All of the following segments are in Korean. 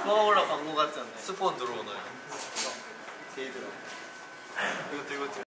코카콜라 광고 같지 않나요? 스폰 들어오나요? 데이드로. 이것도.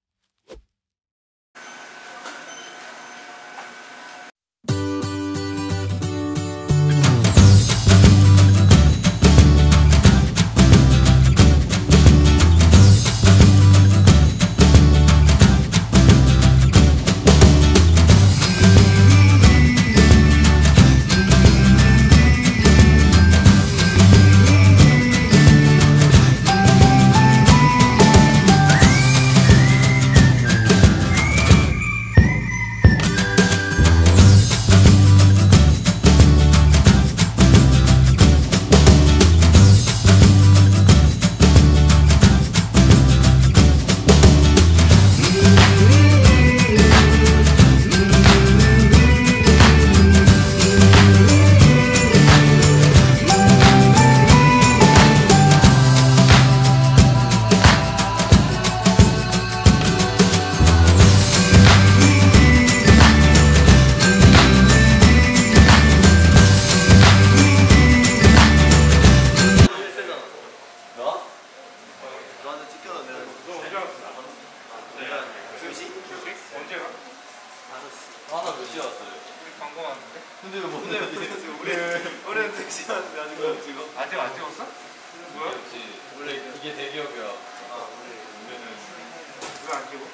하나 몇 시에 왔어요? 우리 광고 왔는데? 근데 왜 뭔데? 우리는 택시 왔는데 아직 못 찍어. 아직 안 찍었어? 뭐야? 그렇지. 원래 이게 대기업이야. 우리는 왜 안 찍어?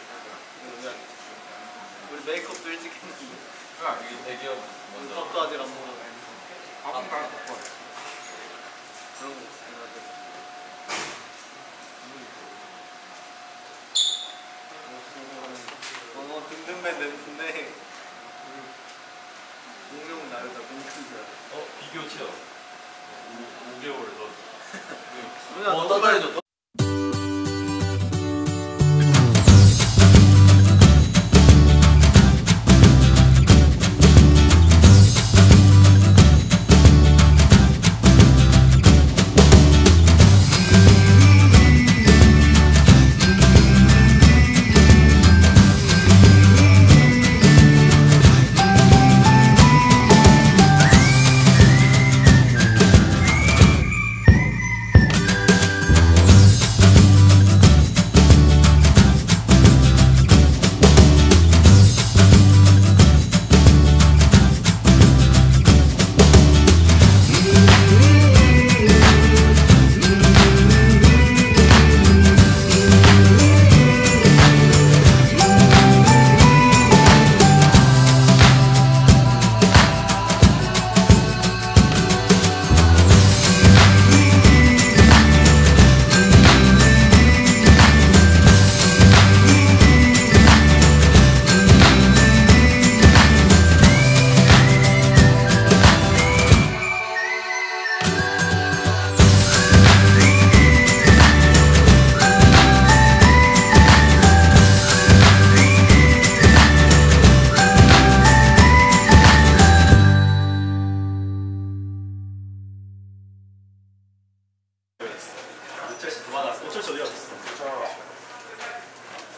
우리 메이크업도 일찍 했는데. 왜 안 이게 찍어? 대기업 먼저. 밥도 아직 안 먹어. 밥은 다 먹고 그런 거 있어. 등등맨 냈는데 공룡은 나르다 공룡이야. 비교 체험. 5개월 너. 떠다니죠.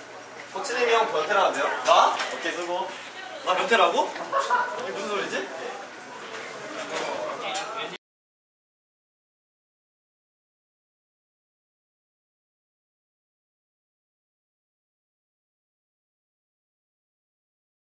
혁진이 형 변태라는데요? 나? 오케이 수고. 나 변태라고? 이게 무슨 소리지?